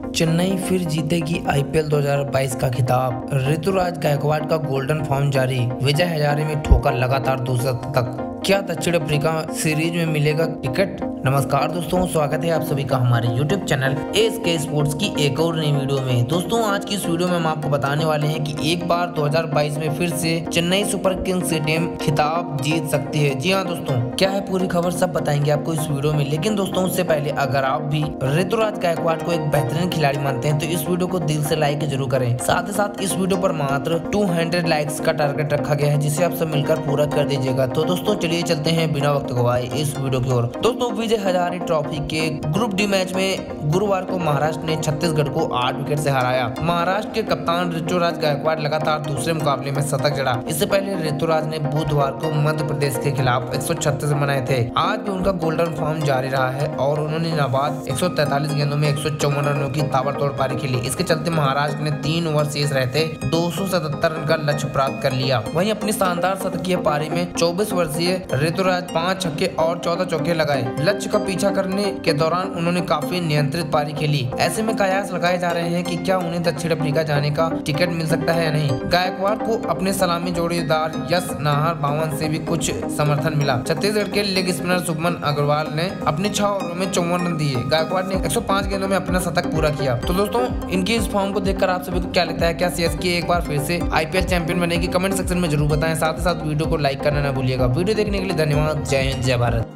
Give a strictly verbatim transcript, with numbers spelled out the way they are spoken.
चेन्नई फिर जीतेगी आईपीएल दो हज़ार बाईस का खिताब। ऋतुराज गायकवाड़ का गोल्डन फॉर्म जारी। विजय हजारे में ठोकर लगातार दूसरा तक। क्या दक्षिण अफ्रीका सीरीज में मिलेगा टिकट? नमस्कार दोस्तों, स्वागत है आप सभी का हमारे यूट्यूब चैनल एसके स्पोर्ट्स की एक और नई वीडियो में। दोस्तों, आज की इस वीडियो में हम आपको बताने वाले हैं कि एक बार दो हज़ार बाईस में फिर से चेन्नई सुपर किंग्स की टीम खिताब जीत सकती है। जी हाँ दोस्तों, क्या है पूरी खबर सब बताएंगे आपको इस वीडियो में। लेकिन दोस्तों, उससे पहले अगर आप भी ऋतुराज गायकवाड़ को एक बेहतरीन खिलाड़ी मानते हैं तो इस वीडियो को दिल से लाइक जरूर करें। साथ ही साथ इस वीडियो पर मात्र दो सौ लाइक्स का टारगेट रखा गया है, जिसे आप सब मिलकर पूरा कर दीजिएगा। तो दोस्तों चलिए चलते हैं बिना वक्त गवाए इस वीडियो की ओर। दोस्तों, विजय हजारे ट्रॉफी के ग्रुप डी मैच में गुरुवार को महाराष्ट्र ने छत्तीसगढ़ को आठ विकेट से हराया। महाराष्ट्र के कप्तान ऋतुराज गायकवाड़ लगातार दूसरे मुकाबले में शतक जड़ा। इससे पहले ऋतुराज ने बुधवार को मध्य प्रदेश के खिलाफ एक सौ छत्तीस रन बनाए थे। आज भी उनका गोल्डन फॉर्म जारी रहा है और उन्होंने नाबाद एक सौ तैंतालीस गेंदों में एक सौ चौवन रनों की ताबड़तोड़ पारी खेली। इसके चलते महाराष्ट्र ने तीन ओवर शेष रहते दो सौ सतहत्तर रन का लक्ष्य प्राप्त कर लिया। वहीं अपनी शानदार शतकीय पारी में चौबीस वर्षीय ऋतुराज पांच छक्के और चौदह चौके लगाए। लक्ष्य का पीछा करने के दौरान उन्होंने काफी नियंत्रित पारी खेली। ऐसे में कयास लगाए जा रहे हैं कि क्या उन्हें दक्षिण अफ्रीका जाने का टिकट मिल सकता है या नहीं। गायकवाड़ को अपने सलामी जोड़ीदार यश नाहर बावन से भी कुछ समर्थन मिला। छत्तीसगढ़ के लेग स्पिनर शुभमन अग्रवाल ने अपने छह ओवरों में चौवन रन दिए। गायकवाड़ ने एक सौ पाँच गेंदों में अपना शतक पूरा किया। तो दोस्तों, इनकी इस फॉर्म को देखकर आप सभी को क्या लगता है? क्या सीएसके एक बार फिर से आईपीएल चैंपियन बनेगी? कमेंट सेक्शन में जरूर बताएं। साथ ही साथ वीडियो को लाइक करना ना भूलिएगा। वीडियो देखने के लिए धन्यवाद। जय हिंद, जय भारत।